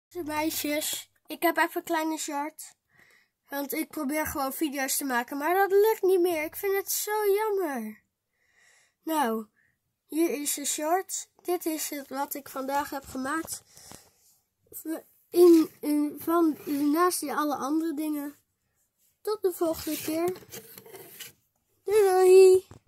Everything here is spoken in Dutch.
Meisjes, ik heb even een kleine short. Want ik probeer gewoon video's te maken, maar dat lukt niet meer. Ik vind het zo jammer. Nou, hier is de short. Dit is het wat ik vandaag heb gemaakt. Naast alle andere dingen. Tot de volgende keer. Doei doei!